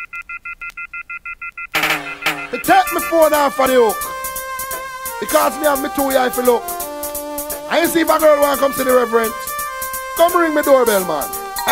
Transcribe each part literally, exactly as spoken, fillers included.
They take my phone off for the hook. Because me have me two eye for look. I ain't see if a girl want to come see the reverend. Come ring my doorbell, man.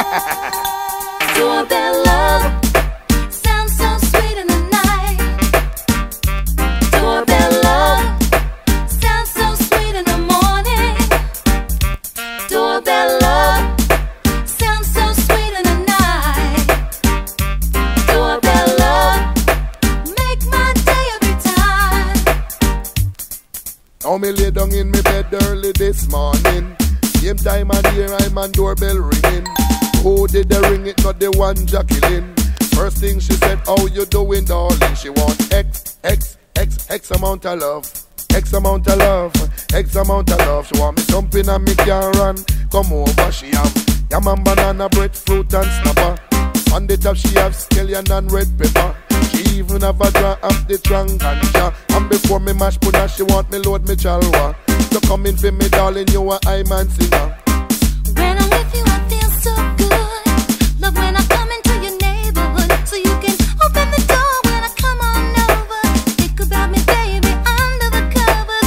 Doorbell love sounds so sweet in the night. Doorbell love sounds so sweet in the morning. Doorbell love sounds so sweet in the night. Doorbell love make my day every time. Now me lay down in my bed early this morning. Same time of year I'm on doorbell ringing. Who did the ring it? Not the one Jacqueline. First thing she said, how you doing, darling? She want X, X, X, X amount of love. X amount of love, X amount of love. She want me jumping and me can run. Come over, she have yam and banana, breadfruit and snapper. On the top she have scallion and red pepper. She even have a draw of the tranganja. And before me mash puna, she want me load me chalwa. So come in for me, darling, you a I man singer. When I'm with you, I feel so good. Love when I come into your neighborhood, so you can open the door when I come on over. Think about me, baby, under the covers.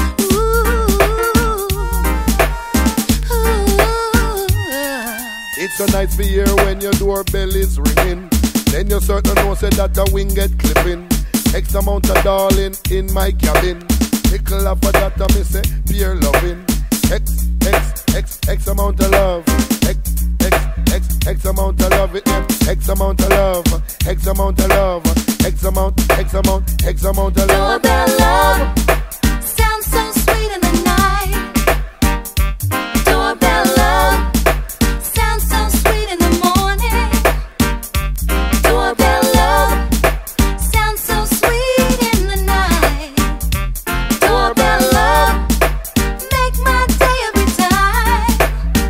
Ooh, ooh. It's so nice to hear when your doorbell is ringing. Then you certain know say that the wing get clipping. X amount of darling in my cabin. Pickle up for that I me say pure loving. X, X, X, X amount of love. X, X, X, X amount of love. It X amount of love. X amount of love. X amount, X amount, X amount of love. Doorbell love sounds so sweet in the night. Doorbell love sounds so sweet in the morning. Doorbell love sounds so sweet in the night. Doorbell love make my day every time.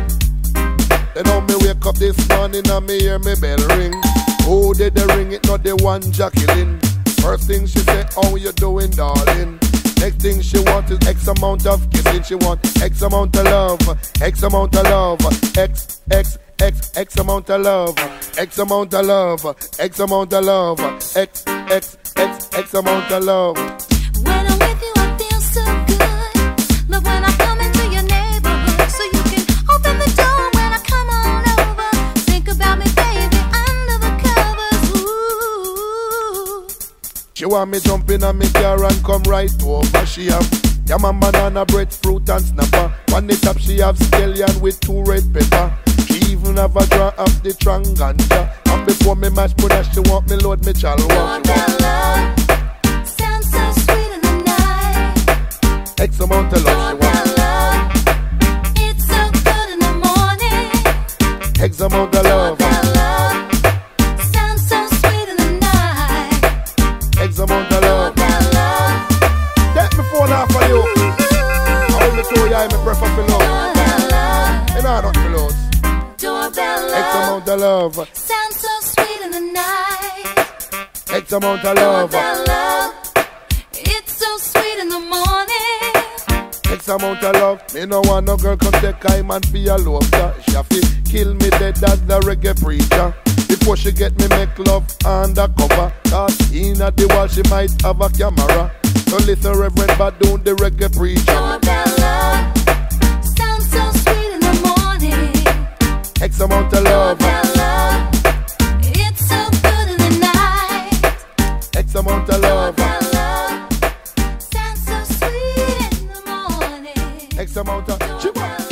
Then how me wake up this morning and me hear me bell ring. Who did the ring it? Not the one Jacqueline. First thing she said, how you doing, darling? Next thing she want is X amount of kissing. She want X amount of love. X amount of love. X, X, X, X amount of love. X amount of love. X amount of love. X, X, X, X amount of love. When I'm with you, I feel so good. Love when I come into your neighborhood, so you can open the door when I come on over. Think about me, baby, under the covers. Ooh. She want me jumping on me car and come right over. She have yam and banana, breadfruit and snapper. On the top she have scallion with two red pepper. She even have a draw of the tranganja. And before me mash puna, she want me load me chalwa. Doorbell love sounds so sweet in the night. X amount of love she want. Doorbell love, it's so good in the morning. X amount of love. Doorbell love sounds so sweet in the night. X amount of love. Doorbell love, Take me phone off for you. I want me to you, I me prefer for love. doorbell love, You know not for love. doorbell X love amount of love. sounds so sweet in the night. X amount of love. Doorbell love, it's so sweet in the morning. X amount of love. Me no want no girl come take time and be a lover. She have to kill me dead as the reggae preacher. Before she get me make love undercover. Cause in at the wall she might have a camera. So listen Reverend Badoon the reggae preacher. Doorbell love sounds so sweet in the morning. X amount of love. Doorbell love, it's so good in the night. X amount of love. Doorbell love sounds so sweet in the morning. X amount of. Doorbell